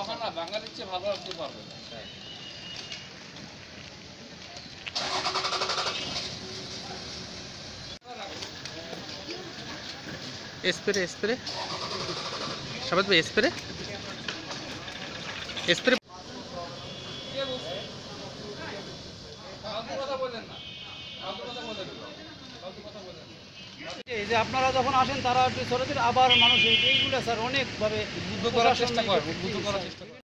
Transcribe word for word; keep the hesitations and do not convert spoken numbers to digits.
হয় না, বাঙালির চেয়ে ভালো আর কেউ পারবে না। স্প্রে স্প্রে সবাই ভাই স্প্রে স্প্রে এই যে আপনারা যখন আসেন তারা একটু ছোট ছোট আবার মানুষ এইগুলো স্যার অনেকভাবে উদ্বুদ্ধ করার চেষ্টা করেন, উদ্বুদ্ধ করার চেষ্টা করেন।